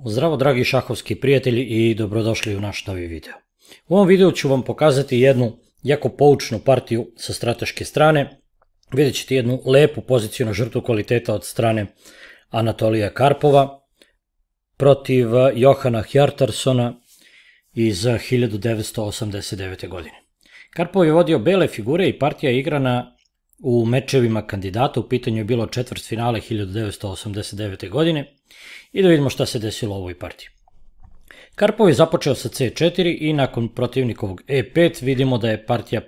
Zdravo dragi šahovski prijatelji i dobrodošli u naš novi video. U ovom videu ću vam pokazati jednu jako poučnu partiju sa strateške strane. Vidjet ćete jednu lepu poziciju na žrtvu kvaliteta od strane Anatolija Karpova protiv Johana Hjartarsona iz 1989. godine. Karpov je vodio bele figure i partija je igrana u mečevima kandidata, u pitanju je bilo četvrtfinale 1989. godine i da vidimo šta se desilo u ovoj partiji. Karpov je započeo sa C4 i nakon protivnikovog E5 vidimo da je partija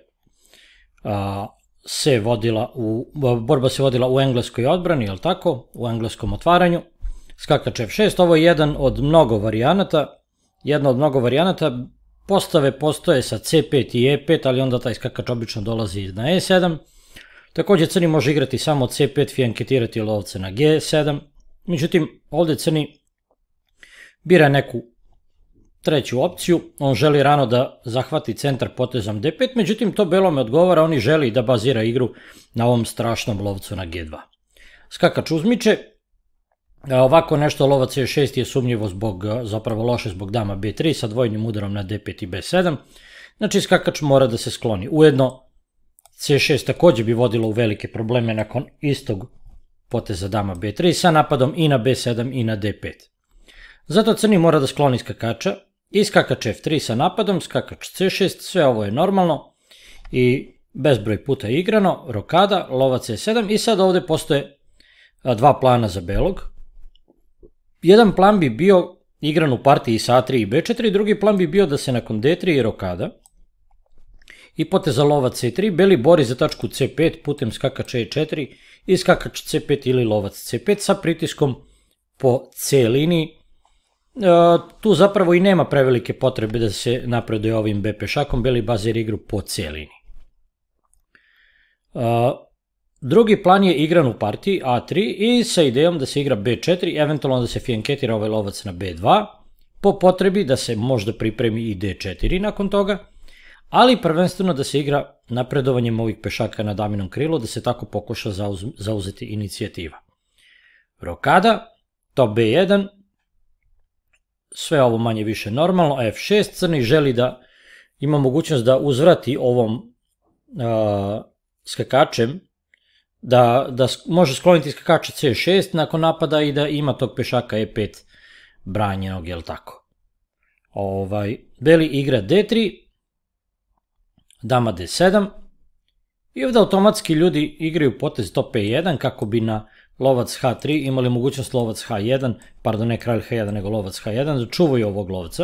borba se vodila u engleskoj odbrani, jel tako, u engleskom otvaranju. Skakač F6, ovo je jedna od mnogo varijanata, postave postoje sa C5 i E5, ali onda taj skakač obično dolazi na E7. Također crni može igrati samo C5, fijanketirati lovce na G7, međutim ovdje crni bira neku treću opciju, on želi rano da zahvati centar potezom D5, međutim to belome odgovara, oni želi da bazira igru na ovom strašnom lovcu na G2. Skakač uzmiče, ovako nešto lovac E6 je sumnjivo zapravo loše zbog dama B3 sa dvojnim udarom na D5 i B7, znači skakač mora da se skloni. Ujedno C6 također bi vodilo u velike probleme nakon istog poteza dama B3 sa napadom i na B7 i na D5. Zato crni mora da skloni skakača i skakač F3 sa napadom, skakač C6, sve ovo je normalno i bezbroj puta igrano, rokada, lovac E7 i sad ovdje postoje dva plana za belog. Jedan plan bi bio igran u partiji sa A3 i B4, drugi plan bi bio da se nakon D3 i rokada i poteza lovac C3, beli bori za tačku C5 putem skakača E4 i skakač C5 ili lovac C5 sa pritiskom po C liniji. Tu zapravo i nema prevelike potrebe da se napreduje ovim B pešakom, beli bazira igru po C liniji. Drugi plan je igran u partiji A3 i sa idejom da se igra B4, eventualno da se fijanketira ovaj lovac na B2, po potrebi da se možda pripremi i D4 nakon toga, ali prvenstveno da se igra napredovanjem ovih pešaka na daminom krilu, da se tako pokuša zauzeti inicijativa. Rokada, top B1, sve ovo manje više normalno, F6, crni želi da ima mogućnost da uzvrati ovom skakačem, da može skloniti skakača C6 nakon napada i da ima tog pešaka E5 branjenog, jel tako. Beli igra D3, dama D7 i ovdje automatski ljudi igraju potez top E1 kako bi na lovac H3 imali mogućnost lovac H1, pardon ne kralj H1 nego lovac H1, da čuvaju ovog lovca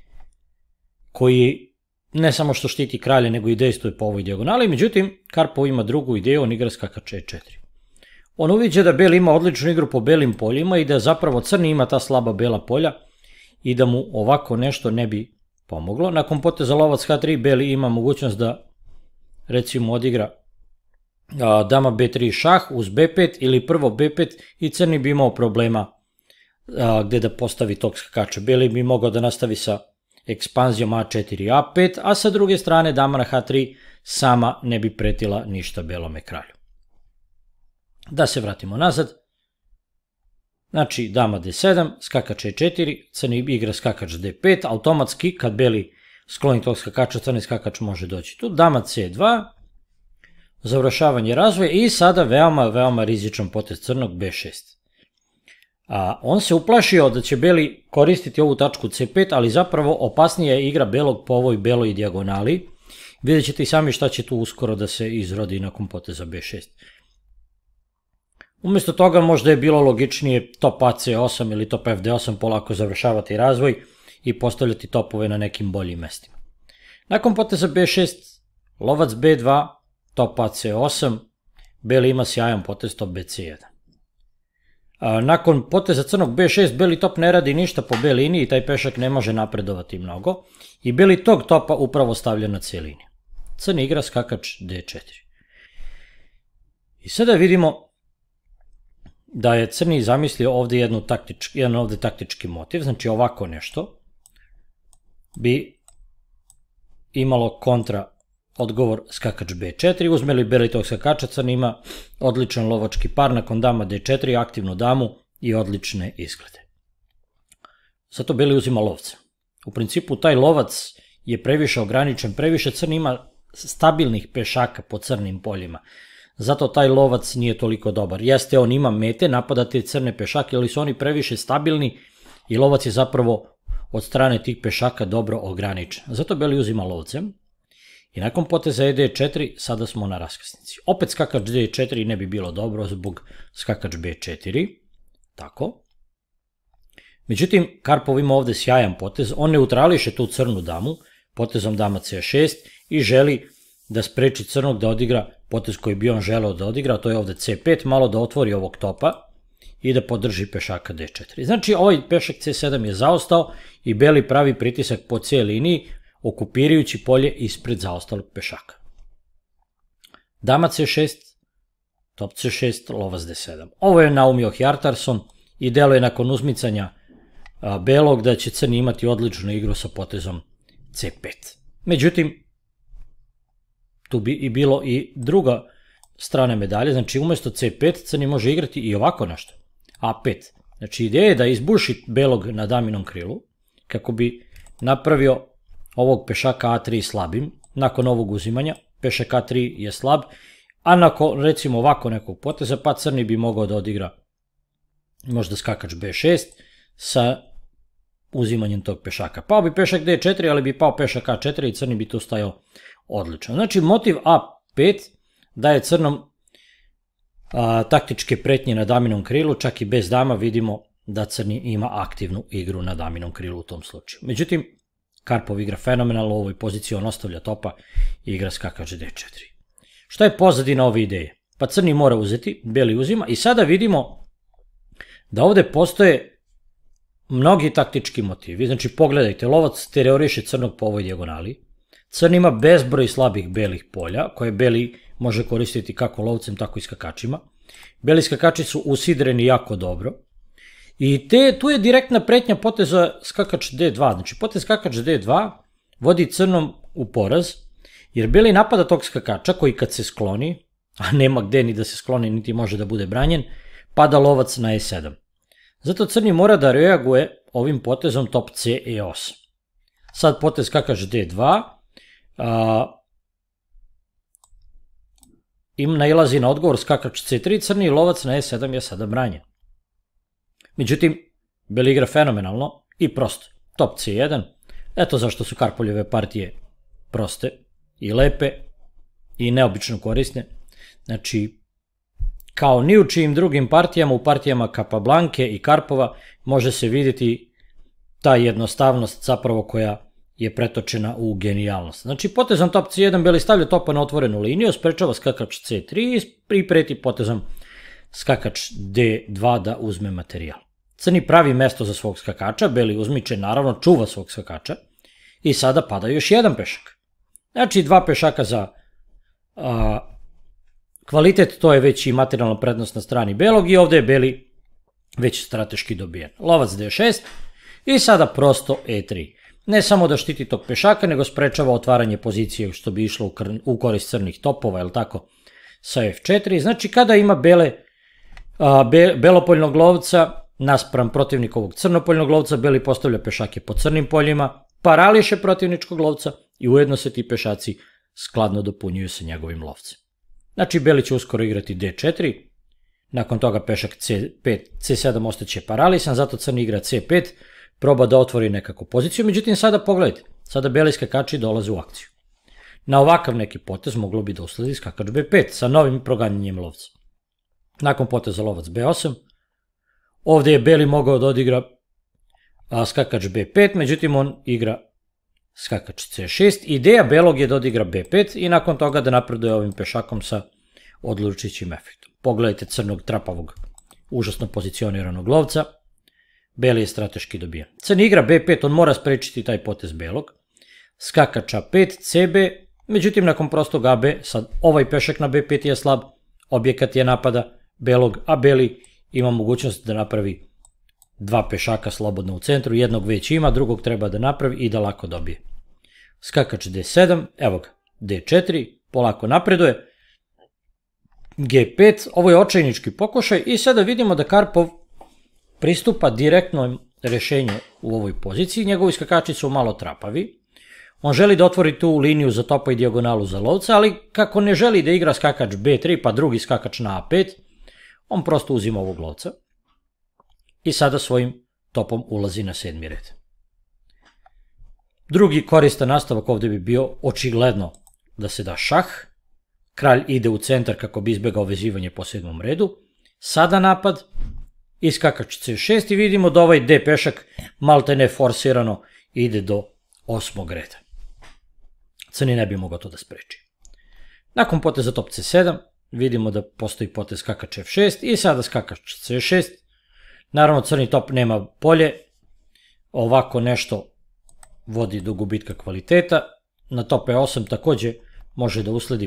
koji ne samo što štiti kralje nego i dejstvuje po ovoj dijagonali, međutim Karpov ima drugu ideju, on igra skakač E4. On uviđa da beli ima odličnu igru po belim poljima i da zapravo crni ima ta slaba bela polja i da mu ovako nešto ne bi pomoglo. Nakon poteza lovac H3 beli ima mogućnost da recimo odigra dama B3 šah uz B5 ili prvo B5 i crni bi imao problema gdje da postavi tog skakača. Beli bi mogao da nastavi sa ekspanzijom A4 i A5, a sa druge strane dama na H3 sama ne bi pretila ništa belome kralju. Da se vratimo nazad. Znači dama D7, skakač E4, crni igra skakač D5, automatski kad beli skloni tog skakača, crni skakač može doći tu. Dama C2, završavanje razvoja i sada veoma rizičan potez crnog B6. On se uplašio da će beli koristiti ovu tačku C5, ali zapravo opasnija je igra belog po ovoj beloj dijagonali. Vidjet ćete i sami šta će tu uskoro da se izrodi nakon poteza B6. Umjesto toga možda je bilo logičnije top AC8 ili top FD8 polako završavati razvoj i postavljati topove na nekim boljim mestima. Nakon poteza B6, lovac B2, top AC8, beli ima sjajan potez top BC1. Nakon poteza crnog B6, beli top ne radi ništa po B liniji i taj pešak ne može napredovati mnogo i beli tog topa upravo stavlja na C liniju. Crni igra skakač D4. I sada vidimo da je crni zamislio ovdje jedan taktički motiv, znači ovako nešto bi imalo kontra odgovor skakač B4, uzme li beli tog skakača, crni ima odličan lovački par nakon dama D4, aktivnu damu i odlične izglede. zato beli uzima lovca. U principu taj lovac je previše ograničen, previše crni ima stabilnih pešaka po crnim poljima. Zato taj lovac nije toliko dobar. Jeste, on ima mete, napada te crne pešake, ali su oni previše stabilni i lovac je zapravo od strane tih pešaka dobro ograničen. Zato beli uzima lovcem. I nakon poteza d4, sada smo na raskrsnici. Opet skakač d4 ne bi bilo dobro zbog skakač b4. Tako. Međutim, Karpov ima ovde sjajan potez. On neutrališe tu crnu damu potezom dama c6 i želi da spreči crnog da odigra potez koji bi on želeo da odigra, to je ovde c5, malo da otvori ovog topa i da podrži pešaka d4. Znači, ovaj pešak c7 je zaostao i beli pravi pritisak po c liniji, okupirajući polje ispred zaostalog pešaka. Dama c6, top c6, lovac d7. Ovo je naumio Hjartarson i deluje nakon uzmicanja belog da će crni imati odličnu igru sa potezom c5. Međutim, tu bi i bilo i druga strana medalje, znači umesto c5 crni može igrati i ovako nešto, a5. Znači ideja je da izbuši belog na daminom krilu, kako bi napravio ovog pešaka a3 slabim. Nakon ovog uzimanja, pešak a3 je slab, a nakon recimo ovako nekog poteza, pa crni bi mogao da odigra možda skakač b6 sa uzimanjem tog pešaka. Pao bi pešak d4, ali bi pao pešak a4 i crni bi tu stajao odlično. Znači motiv a5 daje crnom taktičke pretnje na daminom krilu, čak i bez dama vidimo da crni ima aktivnu igru na daminom krilu u tom slučaju. Međutim, Karpov igra fenomenalno, u ovoj poziciji on ostavlja topa i igra skakač d4. Šta je pozadina ove ideje? Pa crni mora uzeti, beli uzima i sada vidimo da ovde postoje mnogi taktički motivi. Znači pogledajte, lovac teroriše crnog po ovoj dijagonali, crni ima bezbroj slabih belih polja, koje beli može koristiti kako lovcem, tako i skakačima. Beli skakači su usidreni jako dobro. I tu je direktna pretnja poteza skakač d2. Znači potez skakač d2 vodi crnom u poraz, jer beli napada tog skakača koji kad se skloni, a nema gde ni da se skloni, niti može da bude branjen, pada lovac na e7. Zato crni mora da reaguje ovim potezom top c e8. Sad potez skakač d2 im nailazi na odgovor skakač c3, crni lovac na e7 je sada branjen. Međutim, beli igra fenomenalno i prosto. Top c1, eto zašto su Karpoljeve partije proste i lepe i neobično korisne. Znači, kao ni u čijim drugim partijama, u partijama Capablanke i Karpova može se vidjeti ta jednostavnost zapravo koja je pretočena u genijalnost. Znači, potezom top c1 beli stavlja topa na otvorenu liniju, sprečava skakač c3 i preti potezom skakač d2 da uzme materijal. Crni pravi mesto za svog skakača, beli uzmiče, naravno čuva svog skakača i sada pada još jedan pešak. Znači, dva pešaka za kvalitet, to je već i materijalna prednost na strani belog i ovde je beli već strateški dobijen. Lovac d6 i sada prosto e3. Ne samo da štiti tog pešaka, nego sprečava otvaranje pozicije što bi išlo u korist crnih topova, je li tako, sa f4. Znači, kada ima belopoljnog lovca naspram protivnikovog crnopoljnog lovca, beli postavlja pešake po crnim poljima, parališe protivničkog lovca i ujedno se ti pešaci skladno dopunjuju sa njegovim lovcem. Znači, beli će uskoro igrati d4, nakon toga pešak c5, c7 ostaće paralisan, zato crni igra c5, proba da otvori nekakvu poziciju, međutim sada pogledajte, sada beli skakači dolaze u akciju. Na ovakav neki potez moglo bi da usledi skakač b5 sa novim proganjanjem lovca. Nakon poteza lovac b8, ovde je beli mogao da odigra skakač b5, međutim on igra skakač c6. Ideja belog je da odigra b5 i nakon toga da napreduje ovim pešakom sa odlučujućim efektom. Pogledajte crnog trapavog, užasno pozicioniranog lovca. Beli je strateški dobijen. Crni igra b5, on mora sprečiti taj potez belog. Skakač a5, cb, međutim nakon prostog ab, sad ovaj pešak na b5 je slab, objekat je napada belog, a beli ima mogućnost da napravi dva pešaka slobodno u centru, jednog već ima, drugog treba da napravi i da lako dobije. Skakač d7, evo ga, d4, polako napreduje, g5, ovo je očajnički pokušaj i sada vidimo da Karpov pristupa direktnom rješenje u ovoj poziciji, njegovi skakači su malo trapavi. On želi da otvori tu liniju za topa i dijagonalu za lovca, ali kako ne želi da igra skakač B3 pa drugi skakač na A5, on prosto uzima ovog lovca i sada svojim topom ulazi na 7. red. Drugi koristan nastavak ovdje bi bio očigledno da se da šah, kralj ide u centar kako bi izbjegao vezivanje po 7. redu, sada napad i skakač C6 i vidimo da ovaj D pešak malte ne forsirano ide do 8. reda. Crni ne bi mogao to da spreči. Nakon poteza top C7 vidimo da postoji potez skakač F6 i sada skakač C6. Naravno crni top nema polje, ovako nešto vodi do gubitka kvaliteta. Na top E8 također može da usledi,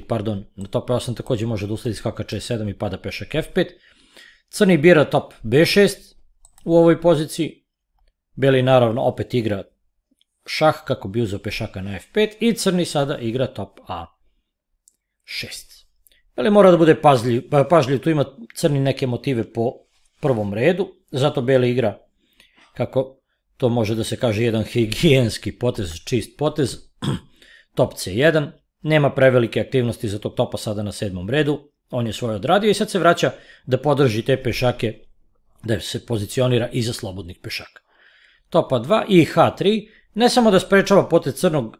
skakač E7 i pada pešak F5. Crni bira top B6 u ovoj poziciji. Beli naravno opet igra šah kako bi uzeo pešaka na F5 i crni sada igra top A6. Beli mora da bude pažljiv, tu ima crni neke motive po prvom redu, zato Beli igra, kako to može da se kaže, jedan higijenski potez, čist potez, top C1, nema prevelike aktivnosti za tog topa sada na 7. redu, on je svoje odradio i sad se vraća da podrži te pešake, da se pozicionira iza slobodnih pešaka. Topa 2 i H3, ne samo da sprečava potez crnog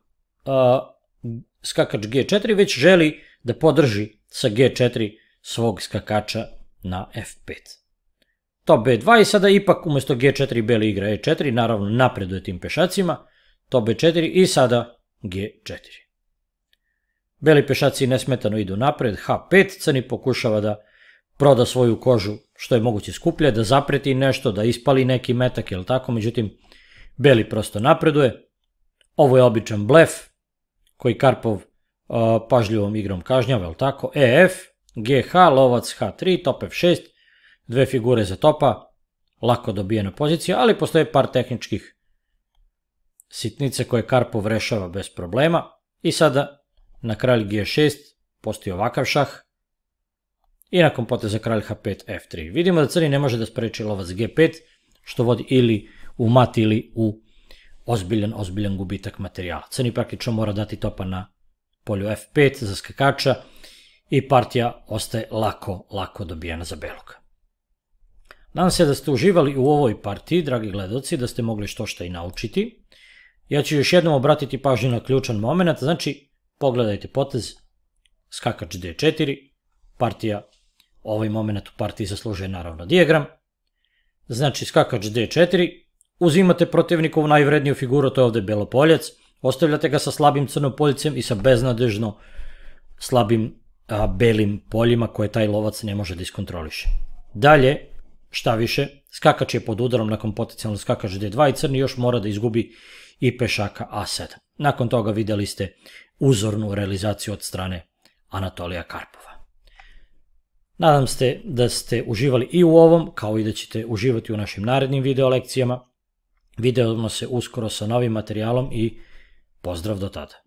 skakač G4, već želi da podrži sa G4 svog skakača na F5. Top B2 i sada ipak umjesto G4 Beli igra E4, naravno napreduje tim pešacima, top B4 i sada G4. Beli pešaci nesmetano idu napred, H5, crni pokušava da proda svoju kožu što je moguće skuplje, da zapreti nešto, da ispali neki metak, jel tako, međutim Beli prosto napreduje. Ovo je običan blef koji Karpov pažljivom igrom kažnjava, jel tako, EF, GH, lovac H3, top F6, dve figure za topa, lako dobijena pozicija, ali postoje par tehničkih sitnice koje Karpov rešava bez problema i sada na kralj G6 postoji ovakav šah i nakon poteza kralj H5 F3. Vidimo da crni ne može da spreči lovac G5, što vodi ili u mat ili u ozbiljan gubitak materijala. Crni praktično mora dati topa na polju F5 za skakača i partija ostaje lako dobijena za belog. Nadam se da ste uživali u ovoj partiji, dragi gledalci, da ste mogli što i naučiti. Ja ću još jednom obratiti pažnju na ključan moment, znači pogledajte potez, skakač D4, partija, ovaj moment u partiji zaslužuje naravno dijagram, znači skakač D4, uzimate protivnikovu najvredniju figuru, to je ovdje belopoljac, ostavljate ga sa slabim crnopoljcem i sa beznadežno slabim belim poljima koje taj lovac ne može da iskontroliše. Dalje, šta više, skakač je pod udarom nakon potencijalno skakač D2 i crni još mora da izgubi i pešaka A7. Nakon toga vidjeli ste uzornu realizaciju od strane Anatolija Karpova. Nadam se da ste uživali i u ovom, kao i da ćete uživati u našim narednim video lekcijama. Vidimo se uskoro sa novim materijalom i pozdrav do tada.